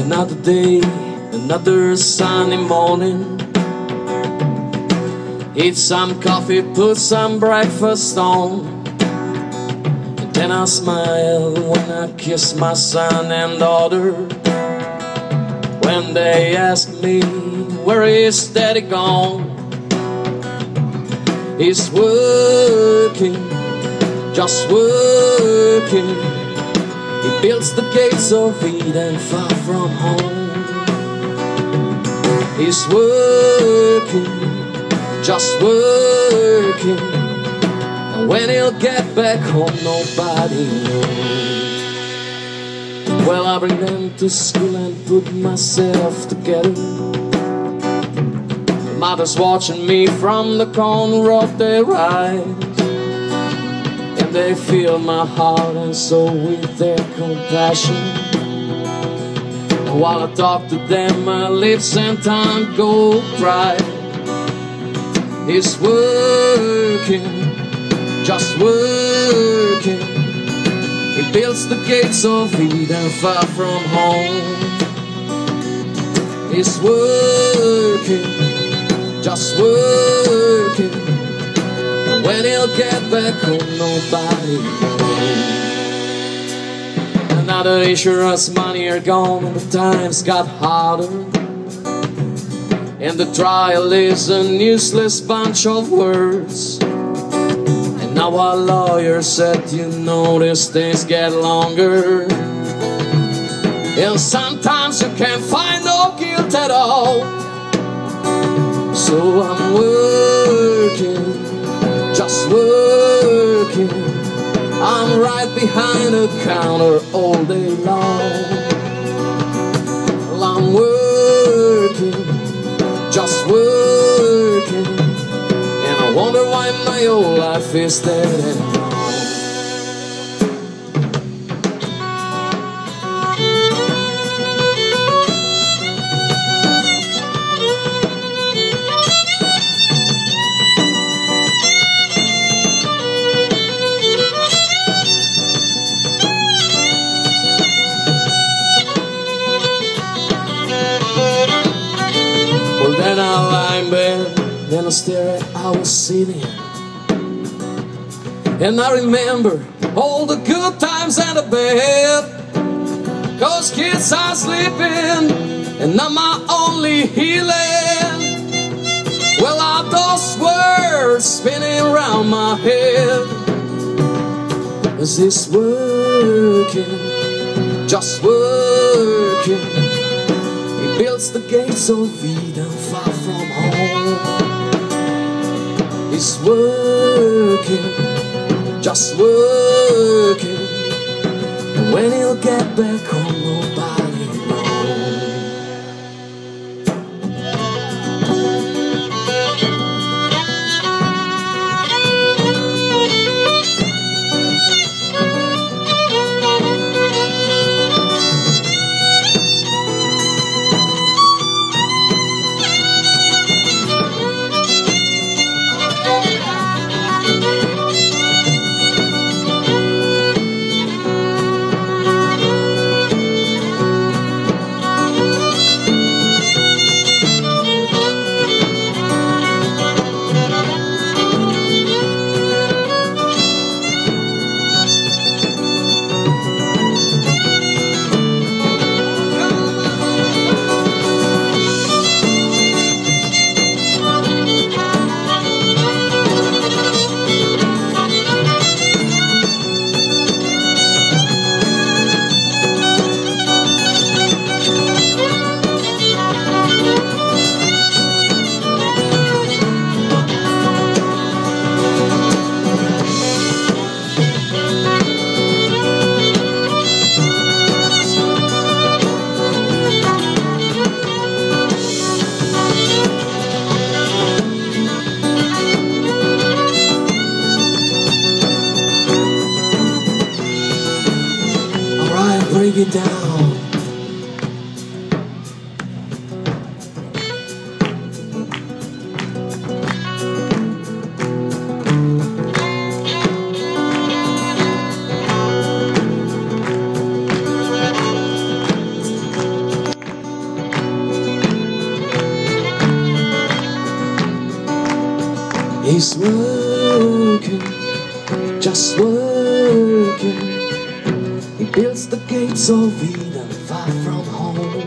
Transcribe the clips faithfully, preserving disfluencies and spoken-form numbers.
Another day, another sunny morning. Eat some coffee, put some breakfast on, and then I smile when I kiss my son and daughter. When they ask me, where is daddy gone? He's working, just working. He builds the gates of Eden far from home. He's working, just working, and when he'll get back home, nobody knows. Well, I bring them to school and put myself together. The mother's watching me from the corner of their eyes, and they fill my heart and soul with their compassion. And while I talk to them, my lips and tongue go dry. He's working, just working. He builds the gates of Eden far from home. He's working, just working. And when he'll get back home, nobody knows. And now the insurance money are gone and the times got harder, and the trial is an useless bunch of words. And now our lawyer said, you know, these things get longer, and sometimes you can't find no guilt at all. So I'm working, just working. I'm right behind the counter all day long. Well, I'm working, just working, and I wonder why my whole life is dead and gone. Well, then I lie in bed, then I stare at our city, and I remember all the good times and the bad. Cause kids are sleeping, and I'm my only healing. Well, all those words spinning around my head. Is this working, just working? He builds the gates of Eden far from home. He's working, just working, and when he'll get back home, nobody knows. Break it down. He's working, just working. He builds the gates of Eden far from home.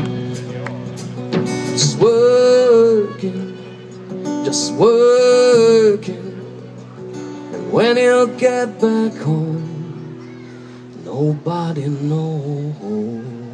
Just working, just working. And when he'll get back home, nobody knows.